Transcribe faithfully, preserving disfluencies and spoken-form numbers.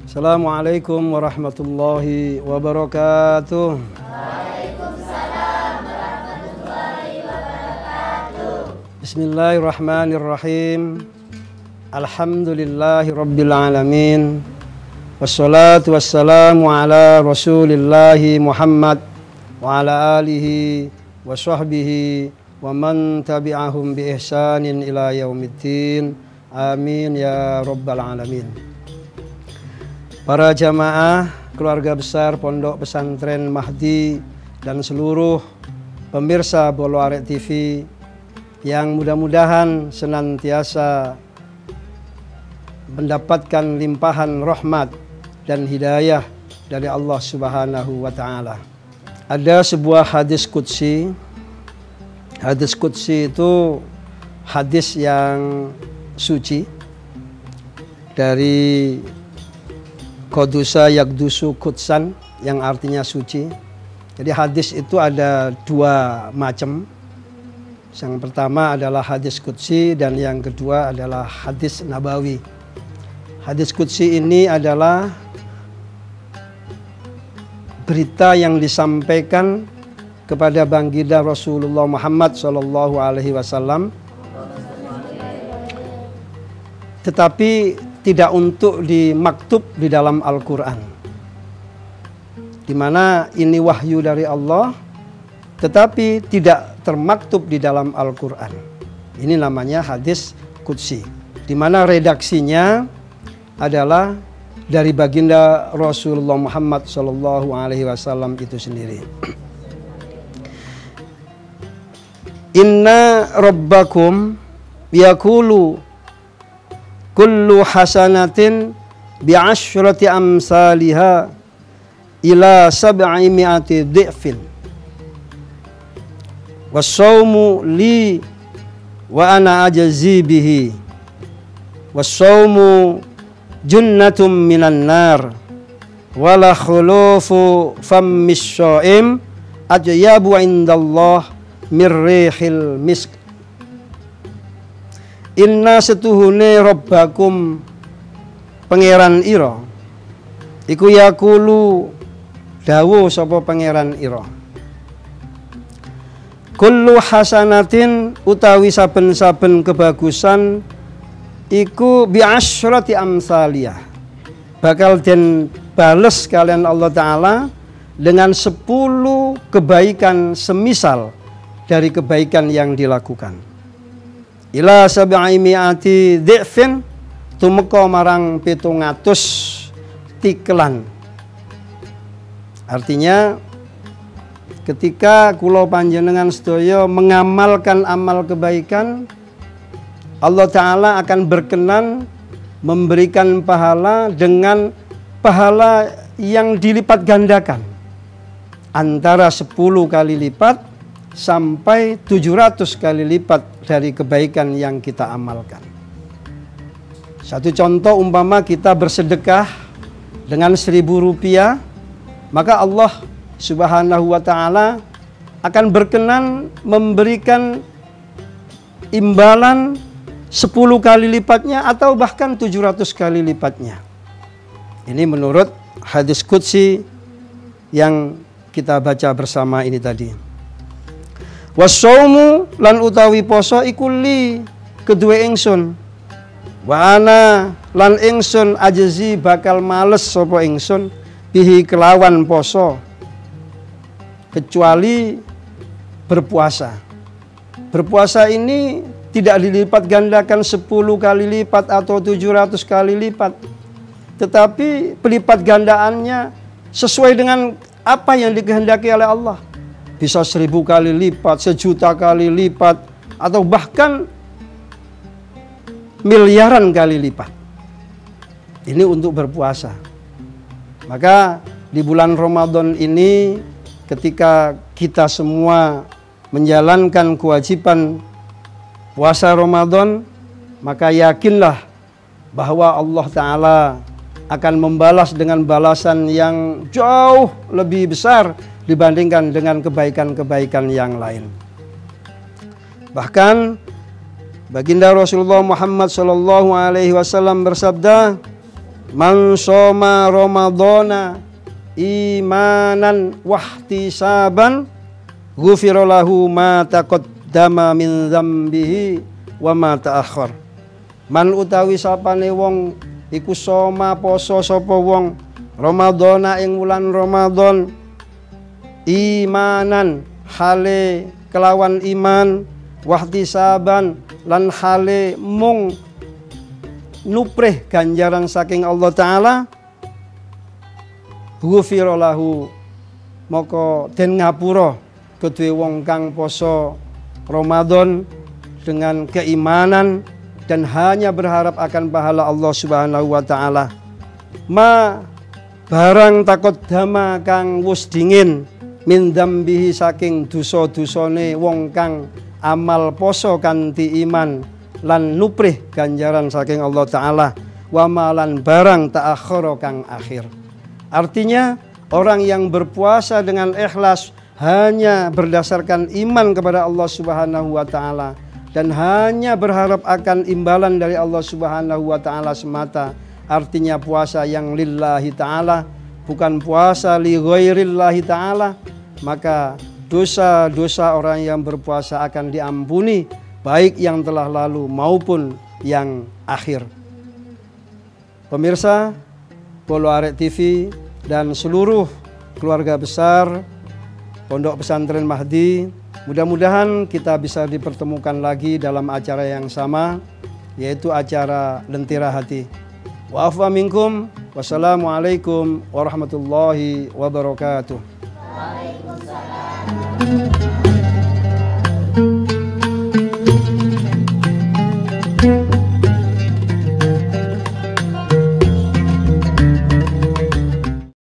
Assalamualaikum warahmatullahi wabarakatuh. Waalaikumsalam warahmatullahi wabarakatuh. Bismillahirrahmanirrahim. Alhamdulillahi rabbil alamin. Wassalatu wassalamu ala rasulillahi Muhammad wa ala alihi wa sahbihi wa man tabi'ahum bi ihsanin ila yaumiddin. Amin ya rabbal alamin. Para jamaah, keluarga besar Pondok Pesantren Mahdi dan seluruh pemirsa Bolo Arek T V yang mudah-mudahan senantiasa mendapatkan limpahan rahmat dan hidayah dari Allah Subhanahu wa taala. Ada sebuah hadis qudsi. Hadis qudsi itu hadis yang suci dari Kodusa Yakdusu Kudsan, yang artinya suci. Jadi hadis itu ada dua macam. Yang pertama adalah hadis qudsi dan yang kedua adalah hadis nabawi. Hadis qudsi ini adalah berita yang disampaikan kepada baginda Rasulullah Muhammad shallallahu alaihi wasallam, tetapi tidak untuk dimaktub di dalam Al-Quran, di mana ini wahyu dari Allah, tetapi tidak termaktub di dalam Al-Quran. Ini namanya hadis qudsi, di mana redaksinya adalah dari baginda Rasulullah Muhammad shallallahu alaihi wasallam itu sendiri. Inna rabbakum yaqulu kullu hasanatin bi'asyrati amsalha ila sab'i mi'ati dhi'fin was-sawmu li wa ana ajzi bihi was-sawmu junnatum minan nar wala khulufu fammis sya'im ajyabu indallah mirrihil misk. Inna setuhune robbakum pangeran ira iku yakulu dawu sapa pangeran ira, kullu hasanatin utawi saben-saben kebagusan iku bi'asyrati amsaliyah, bakal den bales kalian Allah Ta'ala dengan sepuluh kebaikan semisal dari kebaikan yang dilakukan. Ila sab'i mi'ati dhi'fin tumeka marang pitung atus tiklan. Artinya ketika kula panjenengan sedaya mengamalkan amal kebaikan, Allah Ta'ala akan berkenan memberikan pahala dengan pahala yang dilipat gandakan, antara sepuluh kali lipat sampai tujuh ratus kali lipat dari kebaikan yang kita amalkan. Satu contoh, umpama kita bersedekah dengan seribu rupiah, maka Allah Subhanahu wa ta'ala akan berkenan memberikan imbalan sepuluh kali lipatnya atau bahkan tujuh ratus kali lipatnya. Ini menurut hadis qudsi yang kita baca bersama ini tadi. Wasaumu lan utawi poso iku li kedue ingsun, wa ana lan ingsun ajzi bakal males sapa ingsun bihi kelawan poso, kecuali berpuasa. Berpuasa ini tidak dilipat gandakan sepuluh kali lipat atau tujuh ratus kali lipat, tetapi pelipat gandaannya sesuai dengan apa yang dikehendaki oleh Allah. Bisa seribu kali lipat, sejuta kali lipat, atau bahkan miliaran kali lipat. Ini untuk berpuasa. Maka di bulan Ramadan ini, ketika kita semua menjalankan kewajiban puasa Ramadan, maka yakinlah bahwa Allah Ta'ala akan membalas dengan balasan yang jauh lebih besar dibandingkan dengan kebaikan-kebaikan yang lain. Bahkan baginda Rasulullah Muhammad Shallallahu Alaihi Wasallam bersabda, Man shoma ramadhana imanan wahtisaban ghufira lahu ma taqaddama min dzambihi wa ma ta'akhkhar. Man utawi sapane wong iku soma poso sapa wong ramadhana ing wulan Ramadan imanan hale kelawan iman wahtisaban lan hale mung nuprih ganjaran saking Allah Ta'ala ghufira lahu moko den ngapura kedue wong kang poso Ramadan dengan keimanan dan hanya berharap akan pahala Allah Subhanahu wa Ta'ala. Ma barang takut dama kang wus dingin min dambihi saking dosa-dosane wong kang amal poso kanthi iman lan nuprih ganjaran saking Allah Ta'ala wa malan barang ta'akhkhara kang akhir. Artinya orang yang berpuasa dengan ikhlas hanya berdasarkan iman kepada Allah Subhanahu wa Ta'ala dan hanya berharap akan imbalan dari Allah Subhanahu wa Ta'ala semata, artinya puasa yang lillahi ta'ala, bukan puasa li ghairillahi ta'ala, maka dosa-dosa orang yang berpuasa akan diampuni, baik yang telah lalu maupun yang akhir. Pemirsa Polo Arek T V dan seluruh keluarga besar Pondok Pesantren Mahdi, mudah-mudahan kita bisa dipertemukan lagi dalam acara yang sama, yaitu acara Lentera Hati. Wa afa minkum, wassalamualaikum warahmatullahi wabarakatuh. Waalaikumsalam.